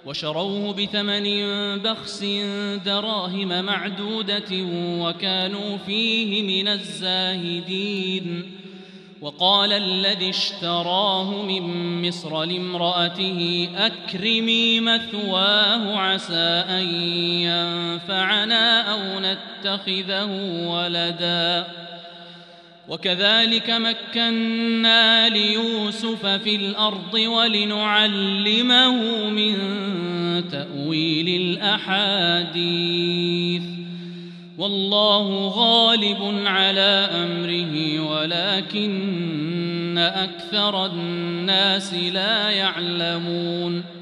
وشروه بثمن بخس دراهم معدودة وكانوا فيه من الزاهدين. وقال الذي اشتراه من مصر لامرأته أكرمي مثواه عسى أن ينفعنا أو نتخذه ولدا. وكذلك مكنا ليوسف في الأرض ولنعلمه من تأويل الأحاديث والله غالب على أمره ولكن أكثر الناس لا يعلمون.